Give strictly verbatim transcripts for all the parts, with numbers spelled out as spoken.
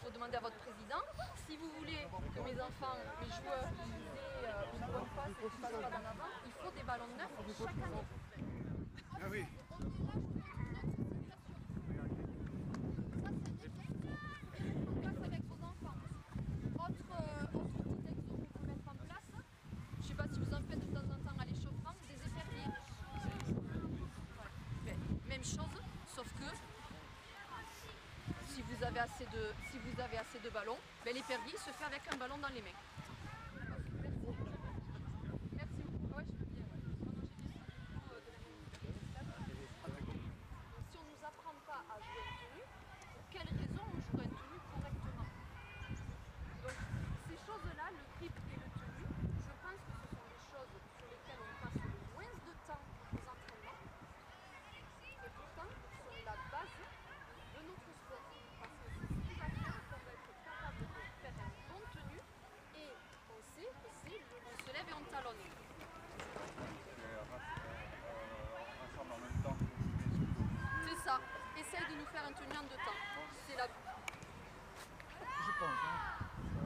redemander à votre président. Si vous voulez que mes enfants, mes joueurs, aient euh, une bonne passe et qu'ils passent pas d'en avant, il faut des ballons neufs chaque année. Ah oui. Avec vos enfants. Autre, euh, autre petit exo qu'on peut mettre en place, je ne sais pas si vous en faites de temps en temps à l'échauffement, des éperviers. Ouais. Même chose, sauf que si vous avez assez de, si vous avez assez de ballons, ben, l'épervier se fait avec un ballon dans les mains. Merci. Merci beaucoup. Ouais, je veux bien. Ouais. Vraiment, j'ai bien beaucoup, euh, de la même. Si on ne nous apprend pas à jouer une tenue, pour quelle raison on jouerait une tenue correctement? Donc ces choses-là, le grip et le tenue, je pense que ce sont des choses sur lesquelles on passe le moins de temps aux entraînements et pourtant sont la base de notre sport. Parce que c'est ce qui va faire qu'on va être capable de faire un bon tenue et on sait que c'est le on se lève et on talonne. C'est ça. Essaye de nous faire un tenue en deux temps. C'est la... Je pense. Hein.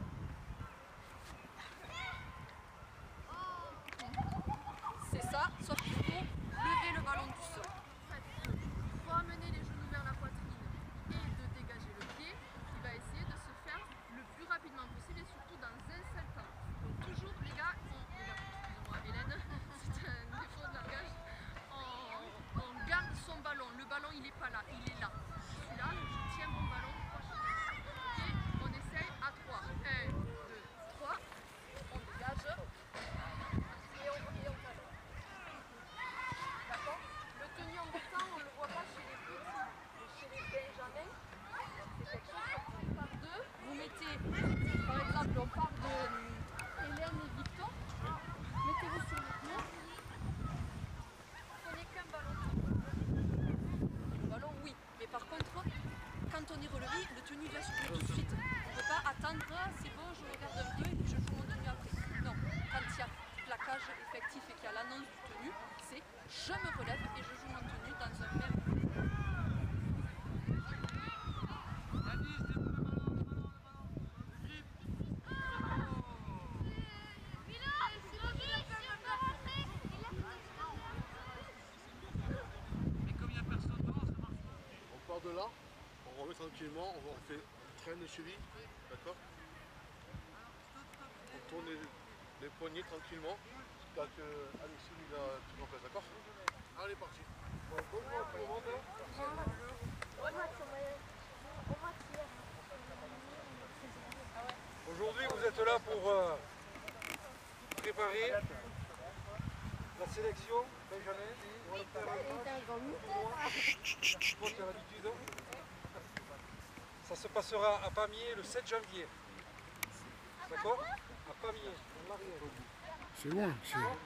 C'est ça, sauf qu'il faut lever le ballon du sol. Il faut amener les genoux vers la poitrine et de dégager le pied qui va essayer de se faire le plus rapidement possible et surtout dans un seul temps. Donc toujours les gars, on, les gars excusez-moi Hélène, c'est un défaut de langage, on, on garde son ballon. Le ballon il n'est pas là, il est là. Je suis là, je tiens mon ballon. Ok, on essaye à trois. un, deux, trois, on dégage. Et on, et on talonne. D'accord? Le tenue en deux temps, on ne le voit pas chez les petits, mais chez les benjamins, c'est quelque chose qu'on fait par deux. Vous mettez, par exemple, on part de euh, Hélène et Victor, mettez-vous sur le pied, prenez qu'un ballon. Le ballon, oui, mais par contre, quand on est relevé, le tenue doit se jouer tout de suite. On ne peut pas attendre, c'est bon, je regarde un peu et puis je joue mon tenue après. Non, quand il y a plaquage effectif et qu'il y a l'annonce du tenue, c'est je me relève et je joue mon tenue dans un même. Et comme il n'y a personne devant, ça marche pas. On part de là, on remet tranquillement, on fait une traîne de cheville, d'accord? On tourne les, les poignets tranquillement. Quand euh, Alexis il a tout en place, d'accord? Allez, parti. Bon, bonjour tout le monde. Aujourd'hui, vous êtes là pour euh, préparer la sélection Benjamin. On va le faire je pense qu'il y a l'habitude. Ça se passera à Pamiers le sept janvier. D'accord? À Pamiers, en arrière. C'est loin, c'est loin.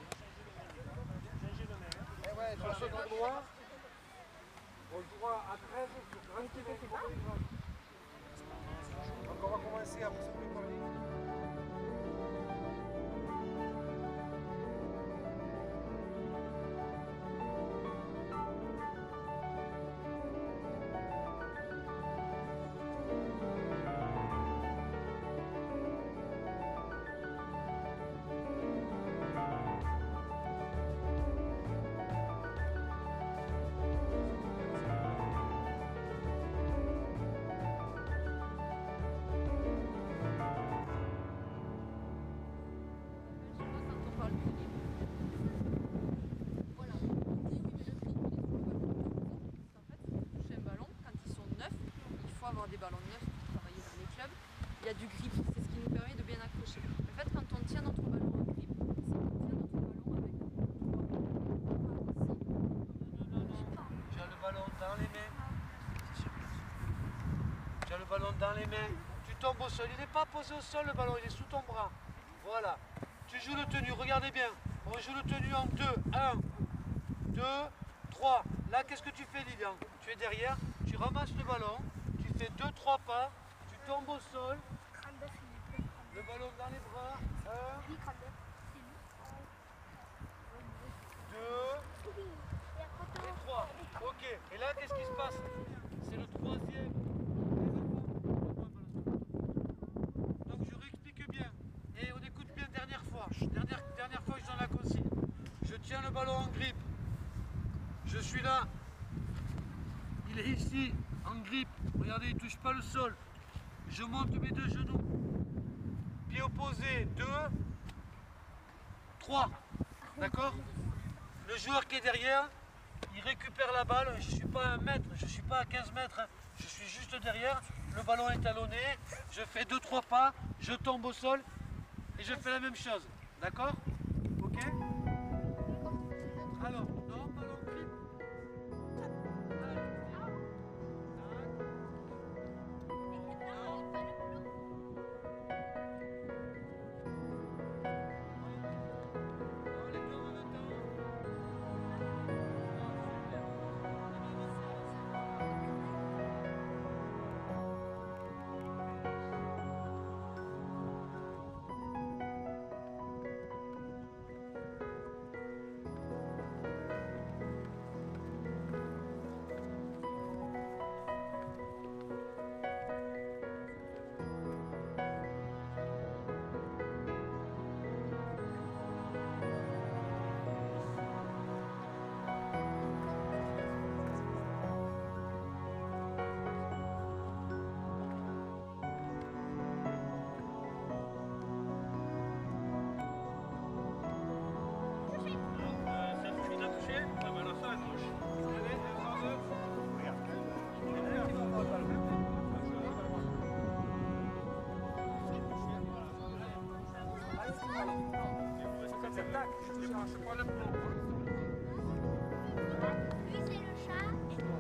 Sur ce tournoi, on jouera à treize sur vingt kilomètres. Donc on va commencer à se préparer. Avoir des ballons neufs pour travailler dans les clubs, il y a du grip, c'est ce qui nous permet de bien accrocher. En fait, quand on tient notre ballon en grip, c'est qu'on tient notre ballon avec un tu as le ballon dans les mains. Tu as le ballon dans les mains. Tu tombes au sol. Il n'est pas posé au sol le ballon, il est sous ton bras. Voilà. Tu joues le tenue, regardez bien. On joue le tenue en deux. un, deux, trois. Là, qu'est-ce que tu fais, Lilian? Tu es derrière, tu ramasses le ballon. Tu fais deux trois pas, tu tombes au sol, le ballon dans les bras, un, deux, et trois. Ok, et là qu'est-ce qui se passe? C'est le troisième. le ballon en grippe. Je suis là. Il est ici, en grippe. Regardez, il ne touche pas le sol. Je monte mes deux genoux. Pied opposé, deux, trois. D'accord? Le joueur qui est derrière, il récupère la balle. Je ne suis pas à un mètre, je ne suis pas à quinze mètres. Je suis juste derrière. Le ballon est talonné. Je fais deux trois pas. Je tombe au sol. Et je fais la même chose. D'accord? Ok? Alors, non, ballon grippe. Lui, c'est le chat.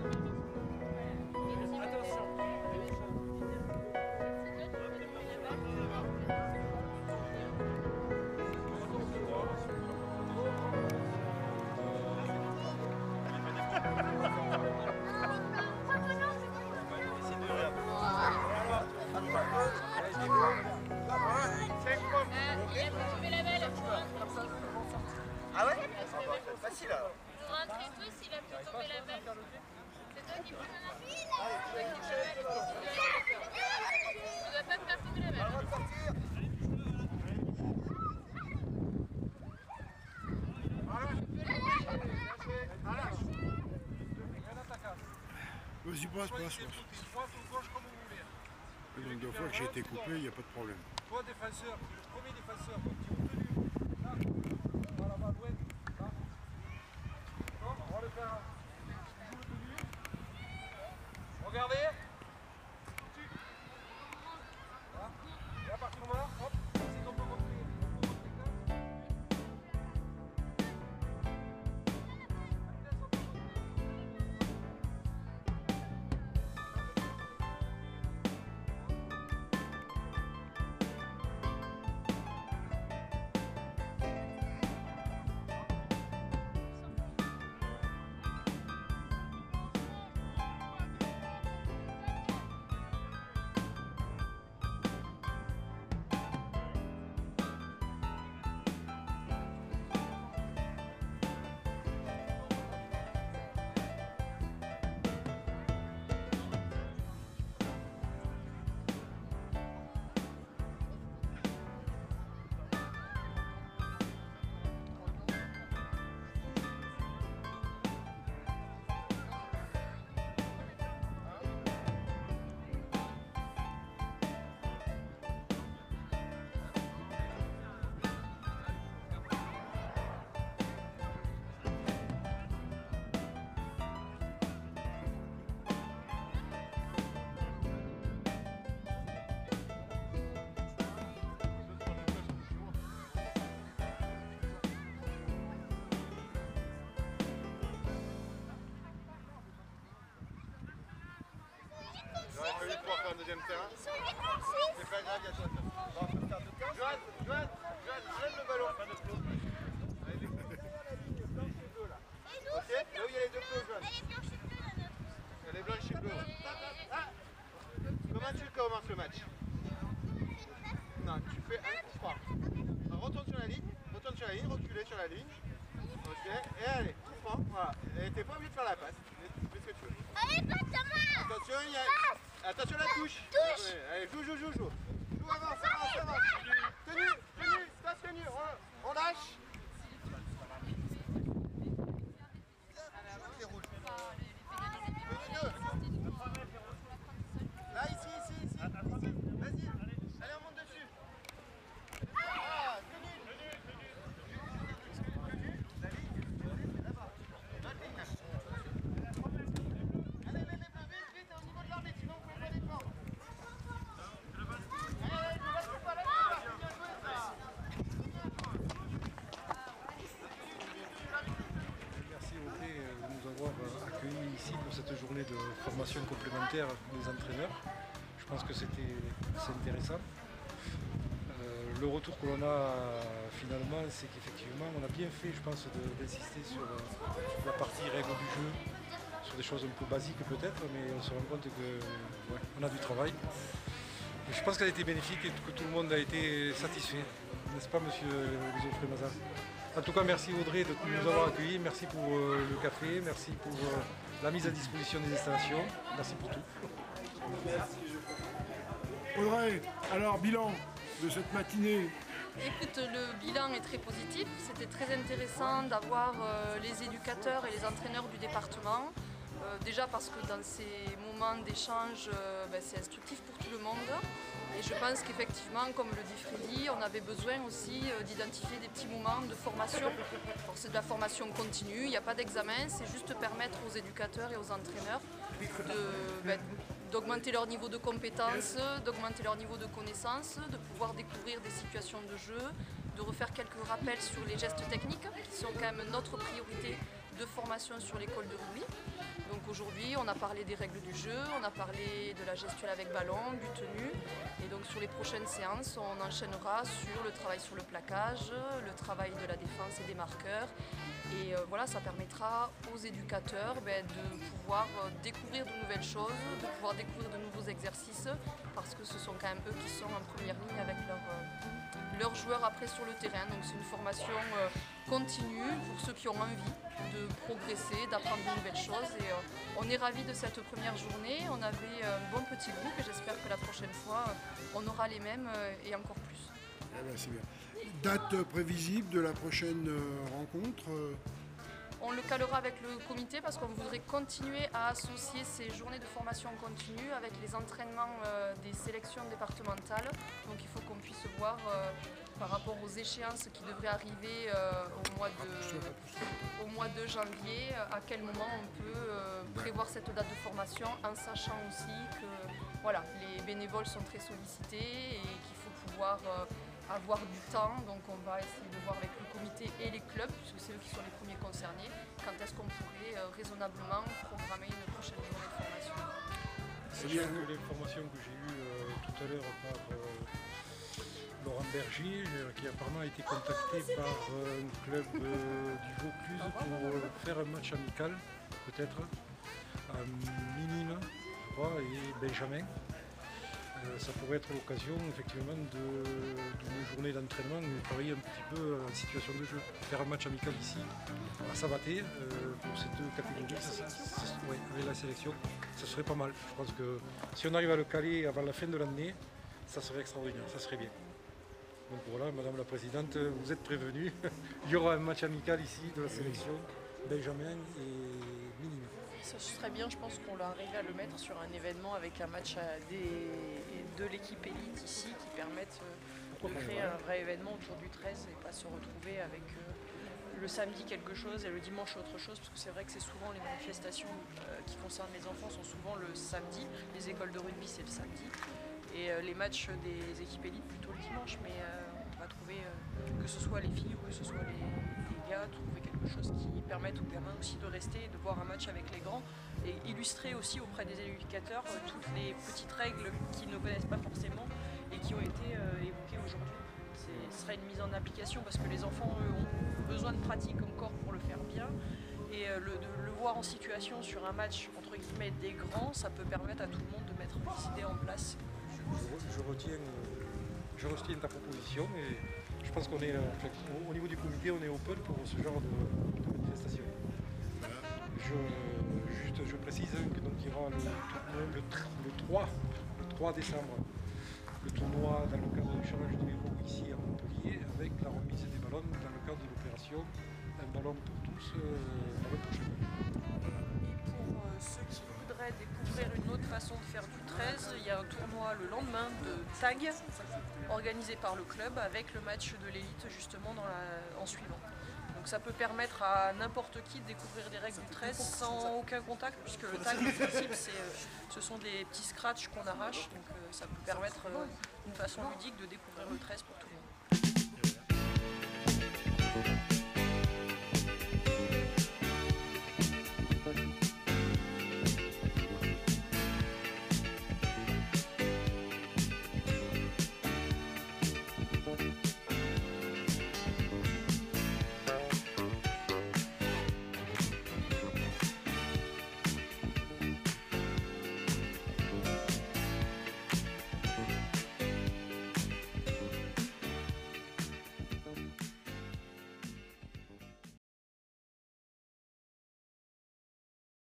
Ah ouais? Facile alors. Vous rentrez tous, il a pu tomber la balle. C'est toi qui prends la balle. Tu dois pas me faire tomber la balle. Vas-y, passe, passe, passe. Le nombre de fois que j'ai été coupé, il n'y a pas de problème. Toi, défenseur, le premier défenseur, qui est retenu. Là, voilà, va loin. Là. Non, on va le faire. Tu joues le tenu. Regardez. Voilà. Et à partir de là, hop, c'est qu'on peut rentrer. On peut rentrer là. J'aurais fallu pouvoir faire un deuxième terrain. Ils sont huit contre six. C'est pas grave, il y a toi. Joanne, Joanne, Joanne, lève le ballon. Allez, les- Et nous, Ok, là où il y a les deux bleus, Joanne. elle est blanche et bleue, la nôtre. Elle est blanche et bleue. Ah. Comment tu commences le match? Non, tu fais un coup franc. Alors, retourne sur la ligne, retourne sur la ligne, reculez sur la ligne. Ok, et allez, coup franc, voilà. Et t'es pas obligé de faire la passe, mais fais ce que tu veux. Allez, passe ta main. Attention, il y a... Attention la touche. Touche. Ouais, allez, joue, joue, joue, joue. Joue, avance, avance, avance. Tenue, tenue, stade tenue. On, on lâche. formation complémentaire des entraîneurs. Je pense que c'était c'est intéressant. Euh, le retour que l'on a finalement, c'est qu'effectivement, on a bien fait, je pense, de- d'insister sur, euh, sur la partie règles du jeu, sur des choses un peu basiques peut-être, mais on se rend compte que ouais, on a du travail. Et je pense qu'elle a été bénéfique et que tout le monde a été satisfait. N'est-ce pas, monsieur Geoffrey Mazin? En tout cas, merci Audrey de nous avoir accueillis. Merci pour euh, le café, merci pour euh, la mise à disposition des installations. Merci pour tout. Audrey, alors bilan de cette matinée? Écoute, le bilan est très positif. C'était très intéressant d'avoir euh, les éducateurs et les entraîneurs du département. Euh, déjà parce que dans ces moments d'échange, euh, ben, c'est instructif pour tout le monde. Et je pense qu'effectivement, comme le dit Freddy, on avait besoin aussi euh, d'identifier des petits moments de formation. Alors, c'est de la formation continue, il n'y a pas d'examen, c'est juste permettre aux éducateurs et aux entraîneurs de, ben, d'augmenter leur niveau de compétences, d'augmenter leur niveau de connaissances, de pouvoir découvrir des situations de jeu, de refaire quelques rappels sur les gestes techniques qui sont quand même notre priorité de formation sur l'école de rugby. Donc aujourd'hui, on a parlé des règles du jeu, on a parlé de la gestuelle avec ballon, du tenu. Et donc sur les prochaines séances, on enchaînera sur le travail sur le plaquage, le travail de la défense et des marqueurs. Et euh, voilà, ça permettra aux éducateurs ben, de pouvoir euh, découvrir de nouvelles choses, de pouvoir découvrir de nouveaux exercices, parce que ce sont quand même eux qui sont en première ligne avec leurs euh, leurs joueurs après sur le terrain. Donc c'est une formation euh, continue pour ceux qui ont envie de progresser, d'apprendre de nouvelles choses. Et euh, on est ravis de cette première journée. On avait un bon petit groupe et j'espère que la prochaine fois, euh, on aura les mêmes euh, et encore plus. Eh ben, c'est bien. Date prévisible de la prochaine euh, rencontre euh, On le calera avec le comité parce qu'on voudrait continuer à associer ces journées de formation continue avec les entraînements euh, des sélections départementales. Donc il faut qu'on puisse voir euh, par rapport aux échéances qui devraient arriver euh, au, mois de, au mois de janvier, à quel moment on peut euh, prévoir cette date de formation en sachant aussi que voilà, les bénévoles sont très sollicités et qu'il faut pouvoir euh, avoir du temps. Donc on va essayer de voir avec le comité et les clubs, puisque c'est eux qui sont les premiers concernés, quand est-ce qu'on pourrait euh, raisonnablement programmer une prochaine journée de formation. C'est bien que les formations que j'ai eues euh, tout à l'heure par euh, Laurent Berger, euh, qui apparemment a été contacté par euh, un club euh, du Vaucluse pour euh, faire un match amical, peut-être, à Minime, je crois, et Benjamin. Euh, ça pourrait être l'occasion effectivement de- d'une journée d'entraînement, mais travailler un petit peu en situation de jeu. Faire un match amical ici, à Savaté, euh, pour ces deux catégories, ça, ça- ça- ouais, avec la sélection, ça serait pas mal. Je pense que si on arrive à le caler avant la fin de l'année, ça serait extraordinaire, ça serait bien. Donc voilà, Madame la Présidente, vous êtes prévenue. Il y aura un match amical ici de la sélection, Benjamin et Minime. Ça serait bien, je pense qu'on arrive à le mettre sur un événement avec un match à des, de l'équipe élite ici qui permettent euh, de créer un vrai événement autour du treize et pas se retrouver avec euh, le samedi quelque chose et le dimanche autre chose, parce que c'est vrai que c'est souvent les manifestations euh, qui concernent les enfants sont souvent le samedi, les écoles de rugby c'est le samedi et euh, les matchs des équipes élites plutôt le dimanche, mais euh, on va trouver euh, que ce soit les filles ou que ce soit les, les gars, trouver quelque chose qui permette aux gamins aussi de rester et de voir un match avec les grands et illustrer aussi auprès des éducateurs euh, toutes les petites règles qu'ils ne connaissent pas forcément et qui ont été euh, évoquées aujourd'hui. C'est- Ce serait une mise en application parce que les enfants eux, ont besoin de pratique encore pour le faire bien et euh, le, de le voir en situation sur un match entre guillemets des grands, ça peut permettre à tout le monde de mettre des idées en place. Je, je retiens, euh, je retiens ta proposition et je pense qu'on est, euh, enfin, au, au niveau du comité, on est open pour ce genre de, de manifestation. Je, juste, je précise que donc il y aura le, le, le tr- le trois, le trois décembre, le tournoi dans le cadre du challenge de l'Héros ici à Montpellier avec la remise des ballons dans le cadre de l'opération Un ballon pour tous euh, l'année prochaine. Et pour euh, ceux qui voudraient découvrir une autre façon de faire du treize, il y a un tournoi le lendemain de tag organisé par le club avec le match de l'élite justement dans la- en suivant. Donc ça peut permettre à n'importe qui de découvrir des règles du treize sans aucun contact, puisque le tag le principe c'est, euh, ce sont des petits scratchs qu'on arrache, donc euh, ça peut permettre euh, d'une façon ludique de découvrir le treize pour tout le monde.